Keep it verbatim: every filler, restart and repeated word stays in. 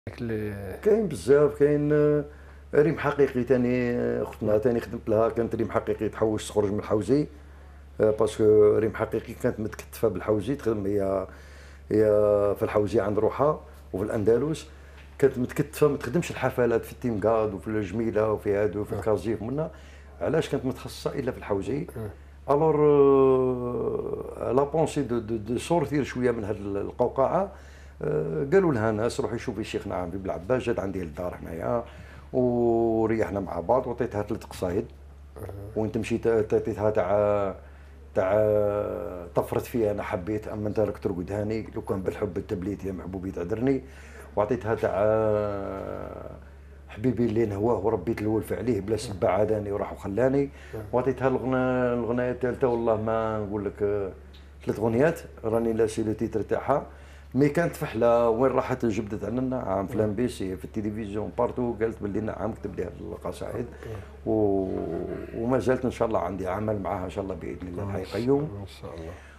كاين بزاف، كاين آه، ريم حقيقي تاني، آه، اختنا تاني خدمت لها، كانت ريم حقيقي تحوس تخرج من الحوزي. آه، باسكو ريم حقيقي كانت متكتفه بالحوزي، تخدم هي هي في الحوزي عند روحها وفي الاندلس. كانت متكتفه ما تخدمش الحفلات في التيمكاد وفي الجميله وفي هادو في الكازيف منا. علاش كانت متخصصه الا في الحوزي؟ الور لا بونسي دو دو, دو سورتير شويه من هذه القوقعه. آه، قالوا لها ناس روحي شوفي شيخنا عم بن العباس، جات عندي للدار هنايا وريحنا مع بعض، وعطيتها ثلاث قصايد وانت مشيت عطيتها تاع تاع طفرت فيها انا حبيت اما انت راك ترقد هاني لو كان بالحب التبليت يا محبوبي تعذرني. وعطيتها تاع حبيبي اللي نهواه وربيت الولف عليه بلا سبه عاداني وراح وخلاني. وعطيتها الغنى الغنايه الثالثه والله ما نقول لك، آه، ثلاث غنيات راني ناسي لو تيتر تاعها. مي كانت فحله وين راحت جبدت عنا عام في الامبيسي في التلفزيون بارتو، قالت باللي نعم كتب لي هذه القصائد و... وما زالت ان شاء الله عندي عمل معها ان شاء الله باذن الله الحي قيوم. ان شاء الله.